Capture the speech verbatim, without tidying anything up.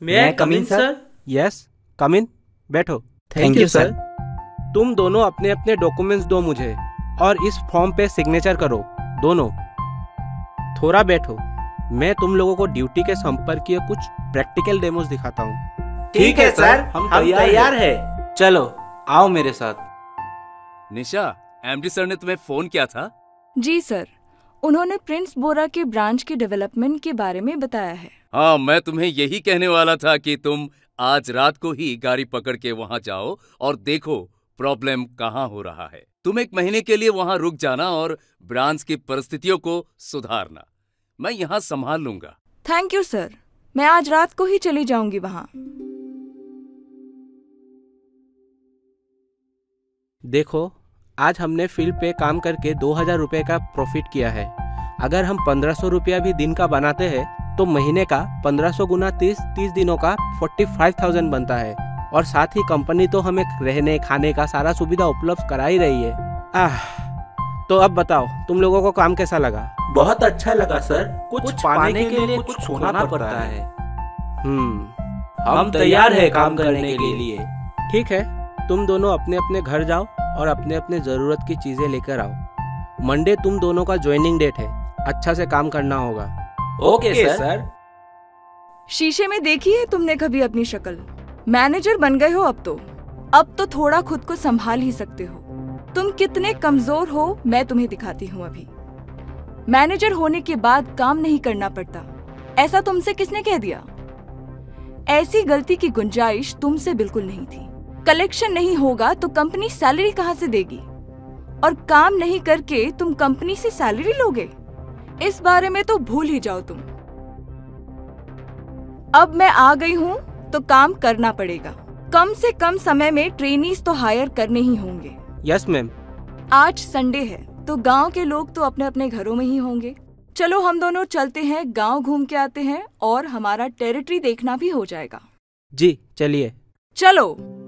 May I come in sir? Yes, come in, बैठो। Thank you sir. तुम दोनों अपने अपने डॉक्यूमेंट्स दो मुझे और इस फॉर्म पे सिग्नेचर करो, दोनों। थोड़ा बैठो, मैं तुम लोगों को ड्यूटी के संपर्कीय कुछ प्रैक्टिकल डेमोस दिखाता हूँ। ठीक है सर, हम तैयार है। चलो आओ मेरे साथ। निशा, एमडी सर ने तुम्हें फोन किया था? जी सर, उन्होंने प्रिंस बोरा के ब्रांच के डेवलपमेंट के बारे में बताया है। हाँ, मैं तुम्हें यही कहने वाला था कि तुम आज रात को ही गाड़ी पकड़ के वहाँ जाओ और देखो प्रॉब्लम कहाँ हो रहा है। तुम एक महीने के लिए वहाँ रुक जाना और ब्रांच की परिस्थितियों को सुधारना। मैं यहाँ संभाल लूंगा। थैंक यू सर, मैं आज रात को ही चली जाऊंगी वहाँ। देखो, आज हमने फील्ड पे काम करके दो हजार रुपए का प्रॉफिट किया है। अगर हम पंद्रह सौ रुपया भी दिन का बनाते हैं तो महीने का पंद्रह सौ गुना तीस तीस दिनों का फोर्टी फाइव थाउजेंड बनता है। और साथ ही कंपनी तो हमें रहने खाने का सारा सुविधा उपलब्ध करा ही रही है। आह, तो अब बताओ तुम लोगों को काम कैसा लगा? बहुत अच्छा लगा सर। कुछ, कुछ पाने के लिए कुछ खोना पड़ता है। हम्म हम तैयार है काम करने के लिए। ठीक है, तुम दोनों अपने अपने घर जाओ और अपने अपने जरूरत की चीजें लेकर आओ। मंडे तुम दोनों का ज्वाइनिंग डेट है, अच्छा से काम करना होगा। Okay sir. शीशे में देखी है तुमने कभी अपनी शक्ल? मैनेजर बन गए हो अब तो अब तो थोड़ा खुद को संभाल ही सकते हो। तुम कितने कमजोर हो मैं तुम्हें दिखाती हूँ अभी। मैनेजर होने के बाद काम नहीं करना पड़ता, ऐसा तुमसे किसने कह दिया? ऐसी गलती की गुंजाइश तुमसे बिल्कुल नहीं थी। कलेक्शन नहीं होगा तो कंपनी सैलरी कहाँ से देगी? और काम नहीं करके तुम कंपनी से सैलरी लोगे? इस बारे में तो भूल ही जाओ तुम। अब मैं आ गई हूँ तो काम करना पड़ेगा। कम से कम समय में ट्रेनीज तो हायर करने ही होंगे। Yes ma'am. आज संडे है तो गांव के लोग तो अपने अपने घरों में ही होंगे। चलो हम दोनों चलते हैं, गांव घूम के आते हैं और हमारा टेरिटरी देखना भी हो जाएगा। जी चलिए। चलो।